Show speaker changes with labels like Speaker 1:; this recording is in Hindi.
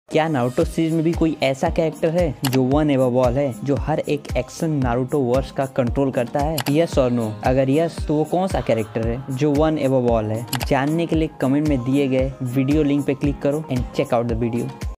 Speaker 1: क्या नारुतो सीरीज में भी कोई ऐसा कैरेक्टर है जो वन एबव ऑल है, जो हर एक एक्शन नारुतो वर्स का कंट्रोल करता है? यस और नो? अगर यस तो वो कौन सा कैरेक्टर है जो वन एबव ऑल है? जानने के लिए कमेंट में दिए गए वीडियो लिंक पे क्लिक करो and check out the video.